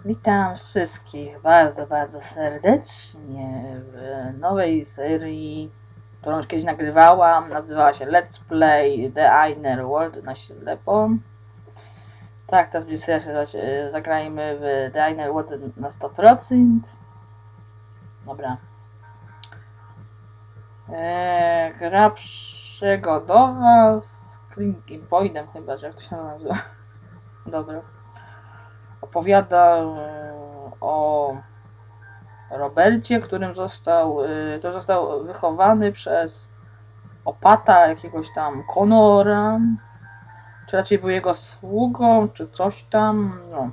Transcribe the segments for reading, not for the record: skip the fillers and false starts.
Witam wszystkich bardzo, bardzo serdecznie w nowej serii, którą już kiedyś nagrywałam. Nazywała się Let's Play The Inner World na ślepo. Tak, teraz będzie seria się nazywać Zagrajmy w The Inner World na 100%. Dobra. Gra przygodowa z Clinking Pointem chyba, że jak to się nazywa. Dobra. Opowiada o Robercie, który został wychowany przez opata jakiegoś tam Conora, czy raczej był jego sługą, czy coś tam, no.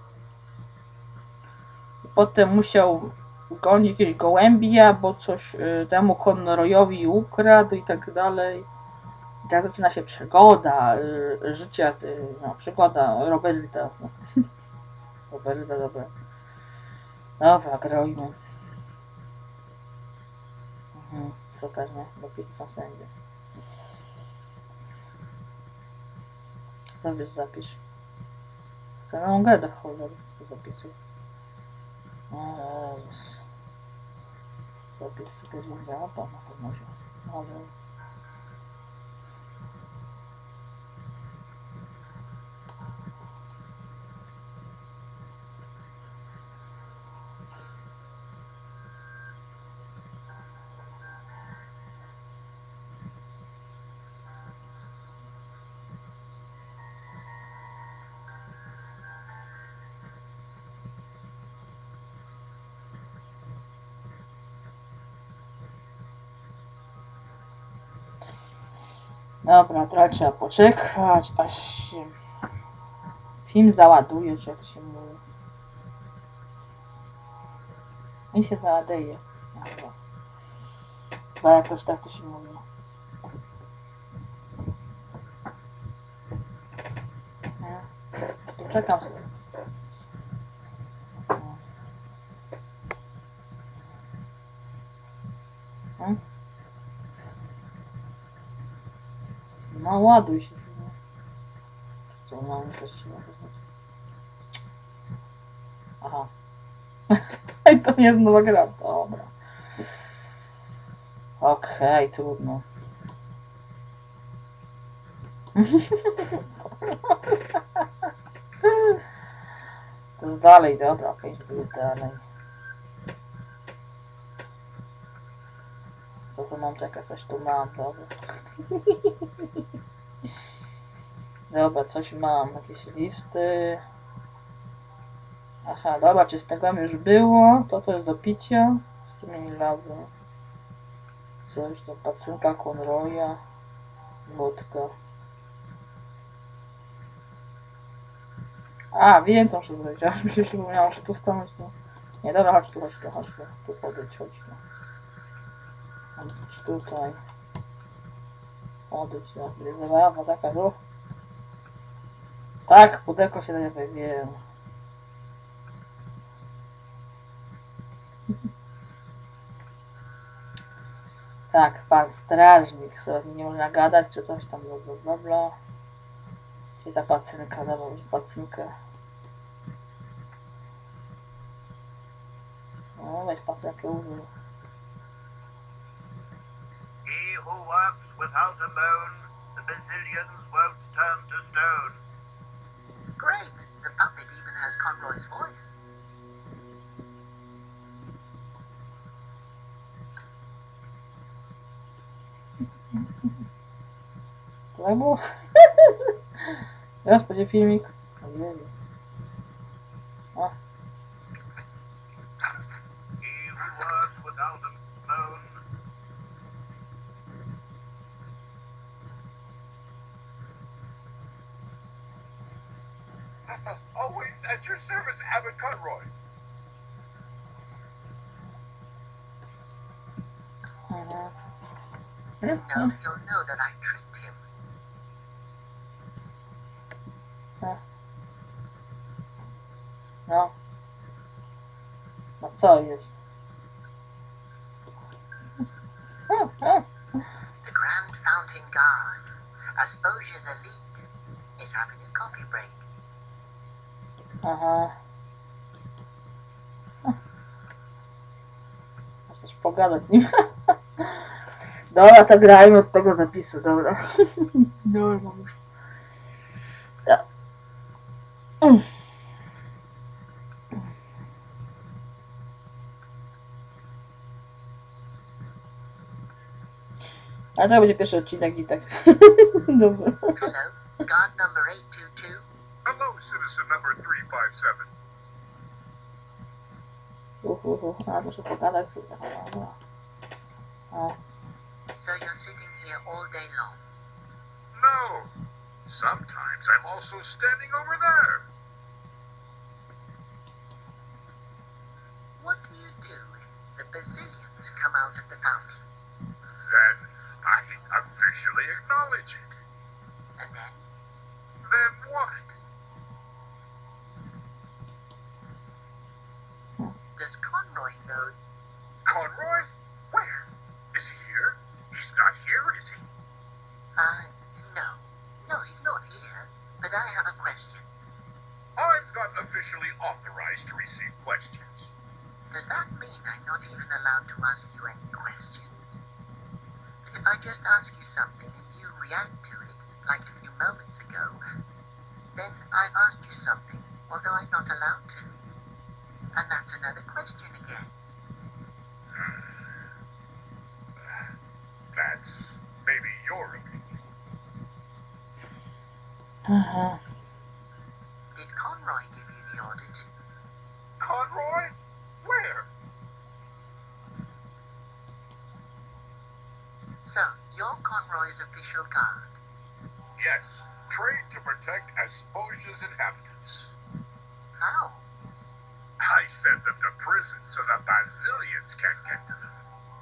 Potem musiał gonić jakieś gołębia, bo coś temu Conroyowi ukradł i tak dalej. I tak zaczyna się przygoda życia, no, przygoda Roberta. Roberta, dobra. Dobra, grojmy. Super, nie? Dopisy są wszędzie. Co wiesz, zapisz? Chcę na gadę, cholery. Co zapisuj? O Jezus. Zapis sobie działa, na pewno się. Ale... Dobra, teraz trzeba poczekać, aż się film załaduje, czy jak się mówi. I się załaduje. Dobra. Chyba jakoś tak to się mówi. To czekam sobie. No ładuj się. Co mam coś się ładować? Aha. I to nie jest nowa gra. Dobra. Okej, trudno. To jest dalej, dobra, okej, żeby dalej. Co to mam czekać? Coś tu mam, dobra. Dobra, coś mam, jakieś listy. Aha, dobra, czy z tego już było? To jest do picia. Strumień lawy. Coś do pacynka Conroya. Wódka. A, wiem co muszę zrobić, aż mi się przypomniało, że tu stanąć, no. Nie, dobra, chodź tu. Tu podejdź, chodź tu. Chodź tutaj. Odejdź, no. Jest zabawa taka, no. Tak, pudełko się daje, wiem. Tak, pan strażnik, z nim nie można gadać, czy coś tam, bla bla. I ta pacynka, dawał pacynkę. No, weź pacynkę użył. He who works without a moan, the Basilians won't turn to stone. Great! The puppet even has Conroy's voice. Tak było? Teraz będzie filmik. Ojej. A. He who works without a moan. Always at your service, Abbot Conroy. No, he'll know that I tricked him. No. No co jest? The Grand Fountain Guard, Asposia's elite, is having a coffee break. Aha. Chcesz pogadać z nim? Dobra, to grajmy od tego zapisu, dobra. Dobra, mam już. Ja. A to będzie pierwszy odcinek i tak. Dobra. Hello, guard number 822. Hello, citizen number 357. A muszę pogadać sobie. Dobra. O. So you're sitting here all day long. No. Sometimes I'm also standing over there. What do you do if the Bazillions come out of the fountain? Then I officially acknowledge it. And then? Then what? Does Conroy know? Conroy? Where? Is he here? He's not here, is he? No. No, he's not here. But I have a question. I'm not officially authorized to receive questions. Does that mean I'm not even allowed to ask you any questions? But if I just ask you something and you react to it, like a few moments ago, then I've asked you something, although I'm not allowed to. And that's another question again. That's maybe your opinion. Aha. Did Conroy give you the order to? Conroy? Where? So, you're Conroy's official guard. Yes, trained to protect Asposia's inhabitants. How? I send them to prison so the Basilians can't get to them.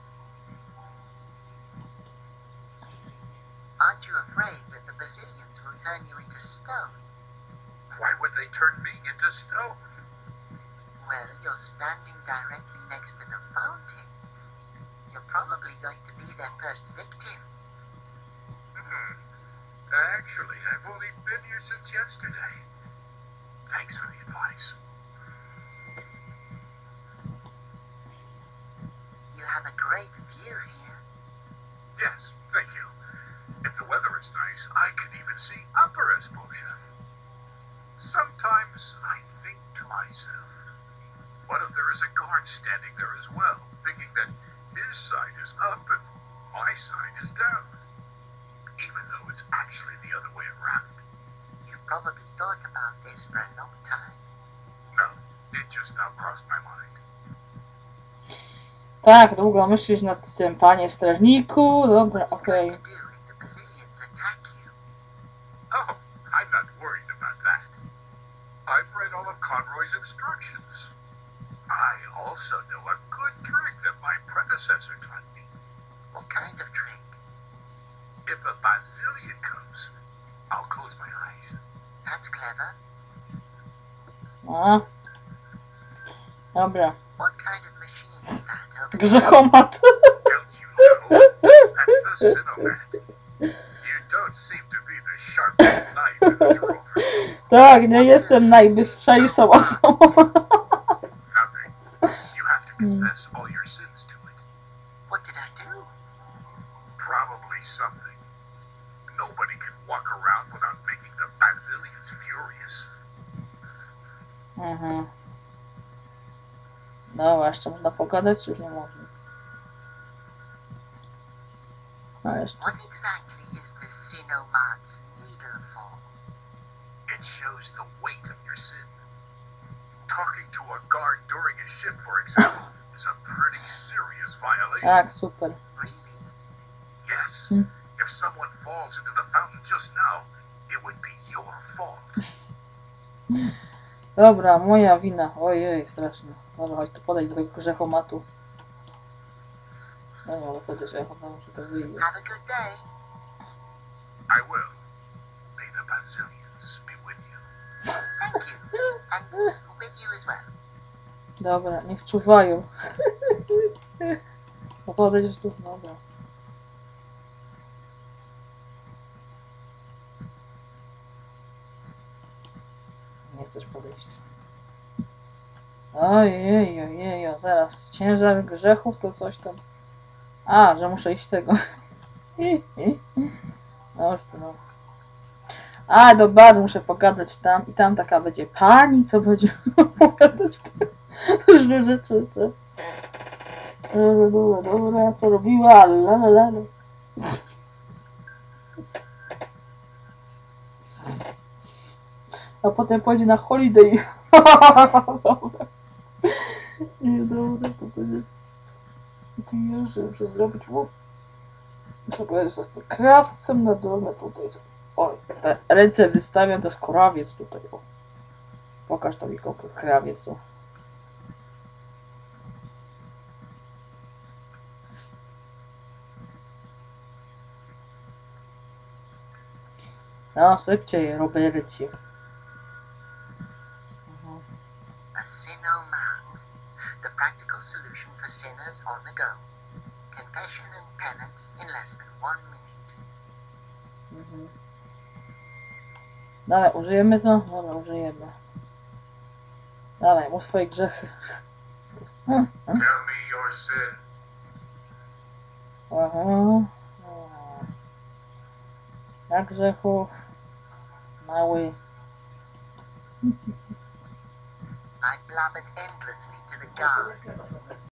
Aren't you afraid that the Bazillions will turn you into stone? Why would they turn me into stone? Well, you're standing directly next to the fountain. You're probably going to be their first victim. Actually, I've only been here since yesterday. Thanks for the advice. You have a great view here. Yes, thank you. If the weather is nice, I can even see Upper Asposia. Sometimes I think to myself, what if there is a guard standing there as well, thinking that his side is up and my side is down, even though it's actually the other way around? You've probably thought about this for a long time. No, it just now crossed my mind. Tak, długo myślisz nad tym, panie strażniku. Dobra, What are you okej. going to do if the Bazillions attack you? Oh, I'm not worried about that. I've read all of Conroy's instructions. I also know a good trick that my predecessor taught me. What kind of trick? If a Basilian comes, I'll close my eyes. That's clever. A. Dobra. What kind of machine is that over there? Grzechomat. Don't you know? That's the Sinomat. You don't seem to be the sharpest knife in the drawer. Tak, nie jestem najbystrzejszą osobą. Nothing. You have to confess all your sins to it. What did I do? Probably something. Nobody can walk around without making the Basilians furious. Mhm. Dobra, jeszcze można pogadać, czy już nie można? A jeszcze. What exactly is the Sinomat's needle for? It shows the weight of your sin. Talking to a guard during a shift, for example, is a pretty serious violation. Tak, super. Really? Yes. Hmm. If someone falls into the fountain just now, it would be your fault. Dobra, moja wina. Ojej, strasznie. Dobra, chodź tu podejść do tego grzechomatu. No nie mogę podejść, ja chyba muszę to wyjść. Have a good day. I will. May the Basilians be with you. Thank you. And with you as well. Dobra, niech czuwają. No podejdziesz tu? Dobra. Nie chcesz podejść. Ojej, ojej, zaraz. Ciężar grzechów to coś tam. A, że muszę iść tego. No już to no. A, do baru muszę pogadać tam i tam taka będzie pani, co będzie pogadać te różne rzeczy. Te. Dobra, co robiła? La. A potem pójdzie na holiday. Dobra. Nie, dobra, to będzie. Tu jeżdżę, muszę zrobić mu. Muszę powiedzieć, że jestem krawcem na dole tutaj. O, te ręce wystawiam, to jest kurawiec tutaj. O. Pokaż to mi krawiec tu. No, szybciej, Robercie. A Sinomat, the practical solution for sinners on the go. Confession and penance in less than 1 minute. Dawaj, użyjemy to? Dobra, użyjemy. Dawaj, mów swoje grzechy. Tell me your sin. Aha. Jak grzechów? Mały. I blabbered endlessly to the guard.